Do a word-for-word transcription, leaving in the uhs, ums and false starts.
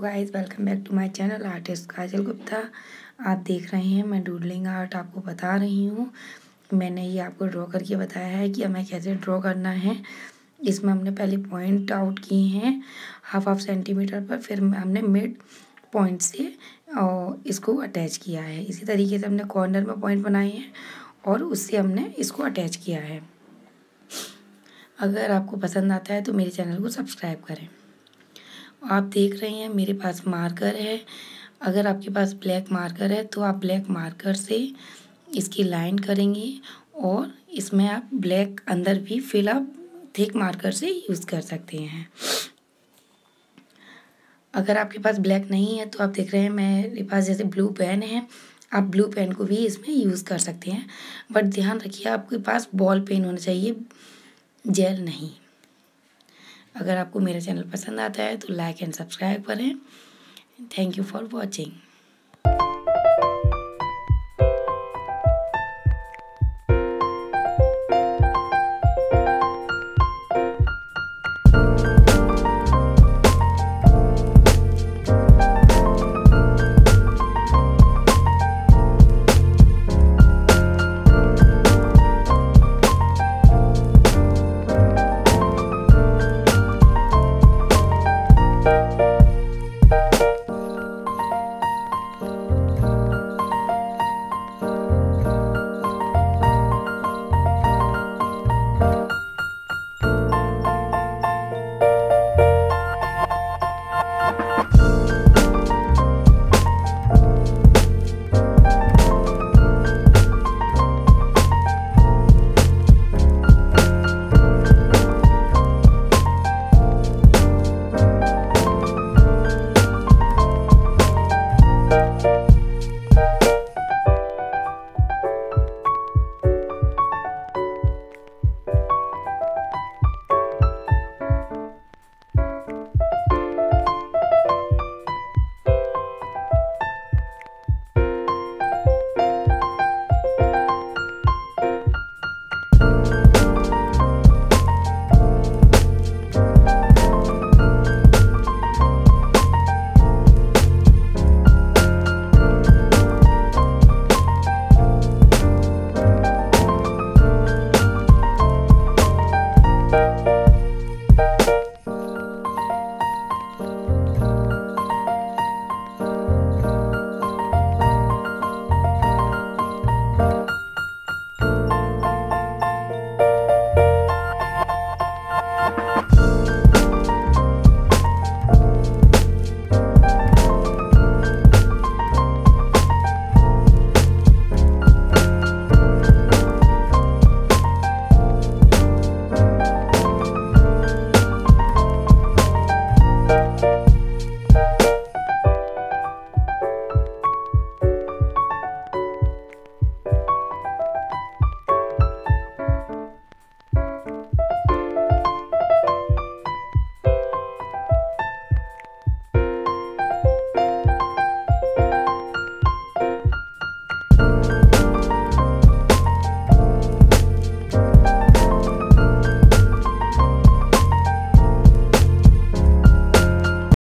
Guys, welcome back to my channel artist Kajal Gupta. आप देख रहे हैं मैं डूडलिंग आर्ट आपको बता रही हूँ। मैंने ये आपको ड्रॉ करके बताया है कि हमें कैसे ड्रॉ करना है। इसमें हमने पहले पॉइंट आउट किए हैं हाफ हाफ सेंटीमीटर पर, फिर हमने मिड पॉइंट से और इसको अटैच किया है। इसी तरीके से हमने कॉर्नर में पॉइंट बनाए हैं और उससे हमने इसको अटैच किया है। अगर आपको पसंद आता है तो मेरे चैनल को सब्सक्राइब करें। आप देख रहे हैं मेरे पास मार्कर है। अगर आपके पास ब्लैक मार्कर है तो आप ब्लैक मार्कर से इसकी लाइन करेंगे और इसमें आप ब्लैक अंदर भी फिल आप थिक मार्कर से यूज़ कर सकते हैं। अगर आपके पास ब्लैक नहीं है तो आप देख रहे हैं मेरे पास जैसे ब्लू पेन है, आप ब्लू पेन को भी इसमें यूज़ कर सकते हैं। बट ध्यान रखिए आपके पास बॉल पेन होना चाहिए, जेल नहीं। अगर आपको मेरा चैनल पसंद आता है तो लाइक एंड सब्सक्राइब करें। Thank you for watching.